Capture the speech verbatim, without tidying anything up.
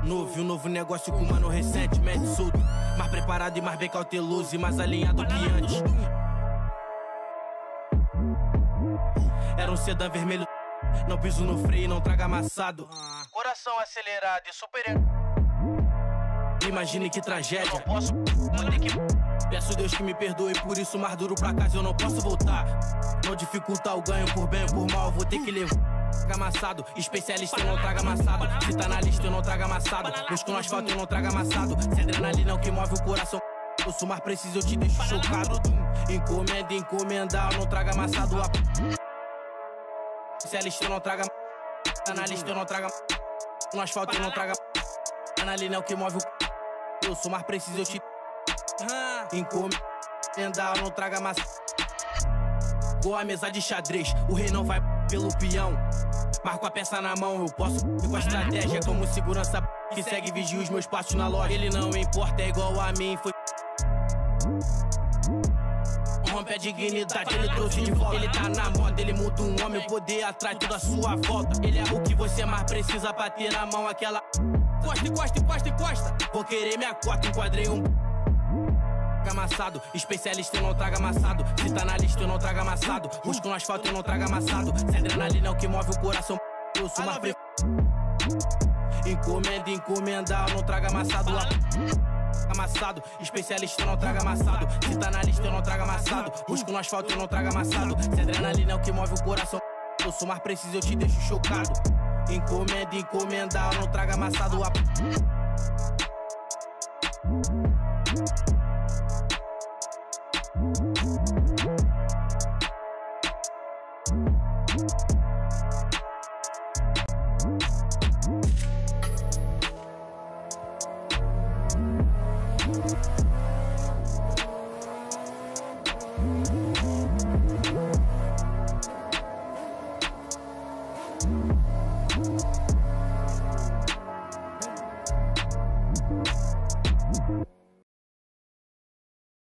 Novo e um novo negócio com mano recentemente solto. Mais preparado e mais bem cauteloso e mais alinhado que antes. Era um sedã vermelho, não piso no freio, não traga amassado. Coração acelerado e super. Imagine que tragédia. Eu não posso, vou ter que. Peço Deus que me perdoe, por isso mais duro pra casa eu não posso voltar. Não dificultar o ganho por bem ou por mal, vou ter que levar. Traga amassado, especialista eu não traga amassado. Se tá na lista eu não trago amassado. Busco no asfalto eu não trago amassado. Se adrenalina é o que move o coração. Eu sou mais preciso, eu te deixo chocado. Encomenda, encomendar, eu não trago amassado. Especialista eu não trago. Tá na lista eu não trago. No asfalto eu não trago. Adrenalina é o que move o. Eu sou mais preciso, eu te. Encomendar, eu não trago amassado. Boa mesa de xadrez, o rei não vai pelo peão. Marco a peça na mão, eu posso ir com a estratégia como segurança que segue e vigia os meus passos na loja. Ele não importa, é igual a mim, foi. Rompe a dignidade, ele trouxe de volta. Ele tá na moda, ele muda um homem, o poder atrai toda a sua volta. Ele é o que você mais precisa pra ter na mão aquela. Costa, encosta, encosta, encosta. Vou querer minha cota, enquadrei um. Amassado, especialista eu não trago amassado. Se tá na lista eu não trago amassado. Busco no asfalto eu não trago amassado. Se adrenalina é o que move o coração. Eu sou mais pre... Encomenda, encomendar, eu não trago amassado. Amassado, especialista eu não trago amassado. Se tá na lista eu não trago amassado. Busco no asfalto eu não trago amassado. Se adrenalina é o que move o coração. Eu sou mais preciso, eu te deixo chocado. Encomenda, encomendar, eu não trago amassado. We'll be right back.